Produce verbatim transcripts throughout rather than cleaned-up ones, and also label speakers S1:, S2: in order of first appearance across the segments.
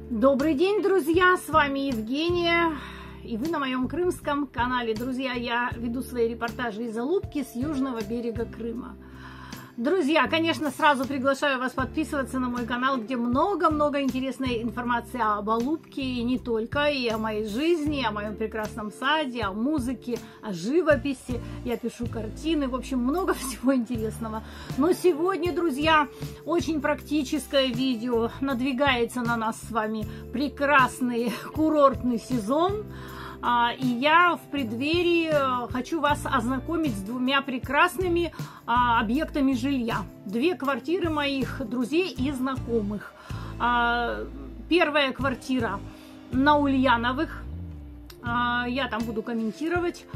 S1: Добрый день, друзья! С вами Евгения, и вы на моем крымском канале. Друзья, я веду свои репортажи из Алупки с южного берега Крыма. Друзья, конечно, сразу приглашаю вас подписываться на мой канал, где много-много интересной информации об Алупке, и не только, и о моей жизни, о моем прекрасном саде, о музыке, о живописи. Я пишу картины, в общем, много всего интересного. Но сегодня, друзья, очень практическое видео. Надвигается на нас с вами прекрасный курортный сезон. И я в преддверии хочу вас ознакомить с двумя прекрасными объектами жилья. Две квартиры моих друзей и знакомых. Первая квартира на Ульяновых. Я там буду комментировать.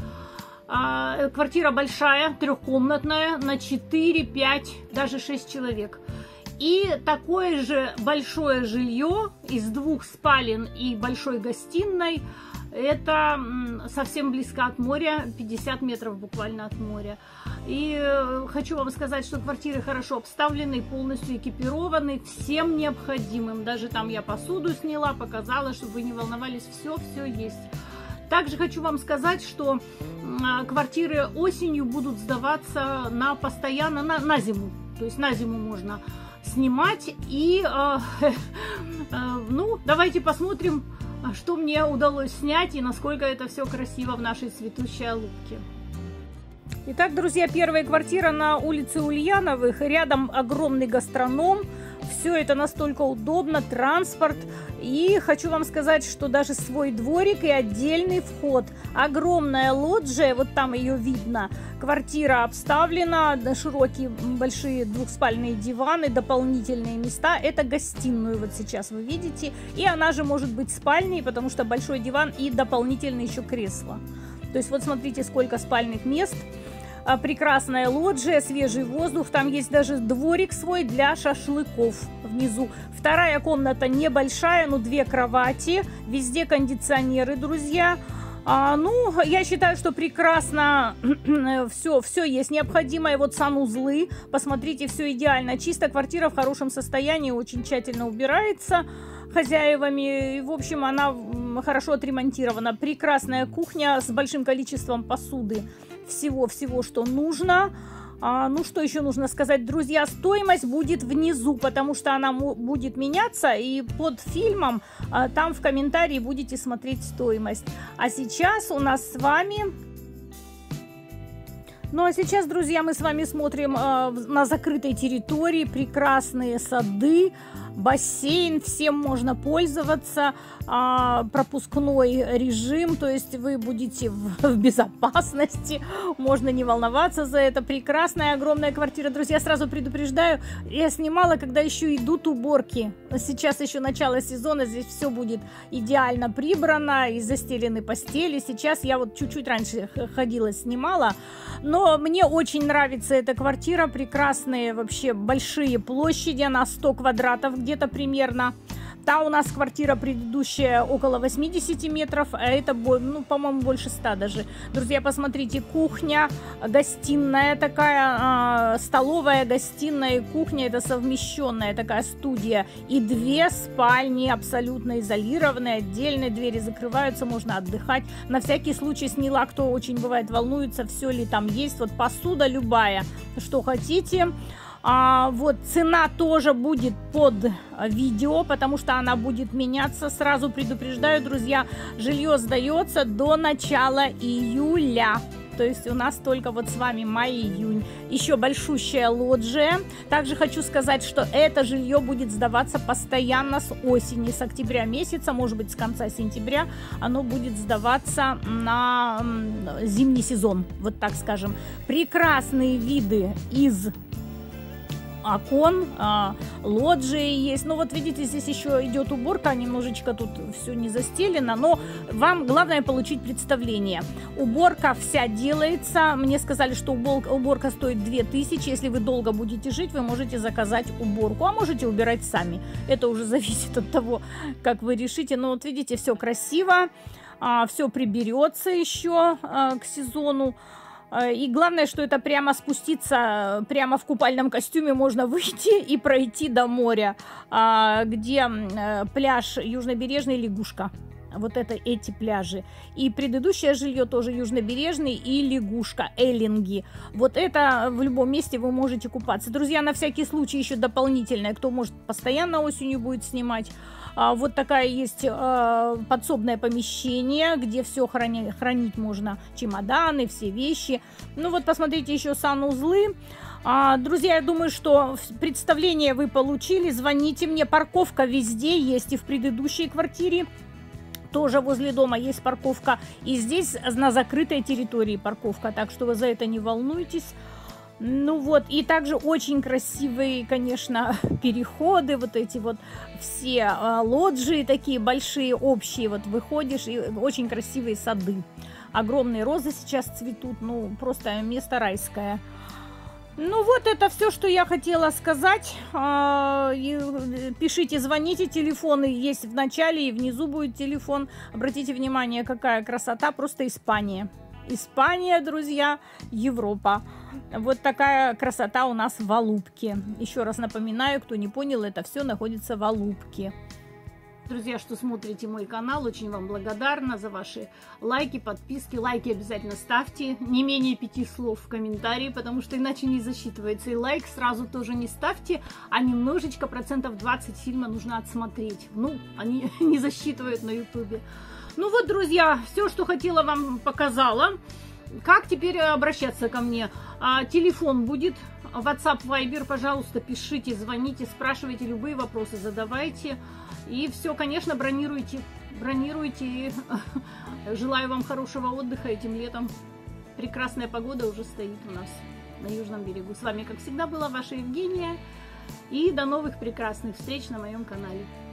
S1: Квартира большая, трехкомнатная, на четыре, пять, даже шесть человек. И такое же большое жилье из двух спален и большой гостиной. Это совсем близко от моря, пятьдесят метров буквально от моря. И хочу вам сказать, что квартиры хорошо обставлены, полностью экипированы всем необходимым. Даже там я посуду сняла, показала, чтобы вы не волновались, все-все есть. Также хочу вам сказать, что квартиры осенью будут сдаваться на постоянно, на, на зиму. То есть на зиму можно снимать. И, э, э, ну, давайте посмотрим, что мне удалось снять и насколько это все красиво в нашей цветущей Алупке. Итак, друзья, первая квартира на улице Ульяновых. Рядом огромный гастроном. Все это настолько удобно, транспорт. И хочу вам сказать, что даже свой дворик и отдельный вход. Огромная лоджия, вот там ее видно. Квартира обставлена, широкие большие двухспальные диваны, дополнительные места. Это гостиную вот сейчас вы видите. И она же может быть спальней, потому что большой диван и дополнительно еще кресло. То есть вот смотрите, сколько спальных мест. Прекрасная лоджия, свежий воздух. Там есть даже дворик свой для шашлыков внизу. Вторая комната небольшая, но две кровати. Везде кондиционеры, друзья. А, ну, я считаю, что прекрасно все, все есть необходимое. Вот санузлы. Посмотрите, все идеально. Чисто, квартира в хорошем состоянии, очень тщательно убирается хозяевами. И, в общем, она хорошо отремонтирована. Прекрасная кухня с большим количеством посуды. Всего-всего, что нужно. А, ну, что еще нужно сказать, друзья? Стоимость будет внизу, потому что она будет меняться, и под фильмом а, там в комментарии будете смотреть стоимость. А сейчас у нас с вами... Ну, а сейчас, друзья, мы с вами смотрим э, на закрытой территории прекрасные сады, бассейн, всем можно пользоваться, э, пропускной режим, то есть вы будете в, в безопасности, можно не волноваться за это. Прекрасная, огромная квартира. Друзья, сразу предупреждаю, я снимала, когда еще идут уборки. Сейчас еще начало сезона, здесь все будет идеально прибрано и застелены постели. Сейчас я вот чуть-чуть раньше ходила, снимала, но Но мне очень нравится эта квартира, прекрасные вообще большие площади, она сто квадратов где-то примерно. Та у нас квартира предыдущая около восьмидесяти метров, а это, ну, по-моему, больше ста даже. Друзья, посмотрите, кухня, гостиная такая, э, столовая, гостиная и кухня, это совмещенная такая студия. И две спальни абсолютно изолированные, отдельные, двери закрываются, можно отдыхать. На всякий случай сняла, кто очень бывает волнуется, все ли там есть. Вот посуда любая, что хотите. А, вот цена тоже будет под видео, потому что она будет меняться. Сразу предупреждаю, друзья, жилье сдается до начала июля. То есть у нас только вот с вами май-июнь. Еще большущая лоджия. Также хочу сказать, что это жилье будет сдаваться постоянно с осени, с октября месяца, может быть, с конца сентября. Оно будет сдаваться на зимний сезон, вот так скажем. Прекрасные виды из окон, а, лоджии есть. Ну вот видите, здесь еще идет уборка, немножечко тут все не застелено, но вам главное получить представление. Уборка вся делается. Мне сказали, что уборка стоит две тысячи. Если вы долго будете жить, вы можете заказать уборку, а можете убирать сами. Это уже зависит от того, как вы решите. Но вот видите, все красиво, а, все приберется еще а, к сезону. И главное, что это прямо спуститься, прямо в купальном костюме можно выйти и пройти до моря, где пляж Южнобережный, Лягушка. Вот это эти пляжи. И предыдущее жилье тоже Южнобережный и Лягушка, Эллинги. Вот это в любом месте вы можете купаться. Друзья, на всякий случай еще дополнительное, кто может постоянно осенью будет снимать. Вот такая есть подсобное помещение, где все хранить, хранить можно, чемоданы, все вещи. Ну вот посмотрите еще санузлы. Друзья, я думаю, что представление вы получили. Звоните мне, парковка везде есть, и в предыдущей квартире. Тоже возле дома есть парковка. И здесь на закрытой территории парковка. Так что вы за это не волнуйтесь. Ну вот. И также очень красивые, конечно, переходы. Вот эти вот все э, лоджии такие большие, общие. Вот выходишь, и очень красивые сады. Огромные розы сейчас цветут. Ну, просто место райское. Ну вот, это все, что я хотела сказать. Пишите, звоните, телефоны есть в начале и внизу будет телефон. Обратите внимание, какая красота, просто Испания. Испания, друзья, Европа. Вот такая красота у нас в Алупке. Еще раз напоминаю, кто не понял, это все находится в Алупке. Друзья, что смотрите мой канал, очень вам благодарна за ваши лайки, подписки. Лайки обязательно ставьте, не менее пяти слов в комментарии, потому что иначе не засчитывается. И лайк сразу тоже не ставьте, а немножечко, процентов двадцать фильма нужно отсмотреть. Ну, они не засчитывают на ютубе. Ну вот, друзья, все, что хотела, вам показала. Как теперь обращаться ко мне? А, телефон будет, WhatsApp, Viber, пожалуйста, пишите, звоните, спрашивайте, любые вопросы задавайте. И все, конечно, бронируйте, бронируйте. Желаю вам хорошего отдыха этим летом. Прекрасная погода уже стоит у нас на Южном берегу. С вами, как всегда, была ваша Евгения. И до новых прекрасных встреч на моем канале.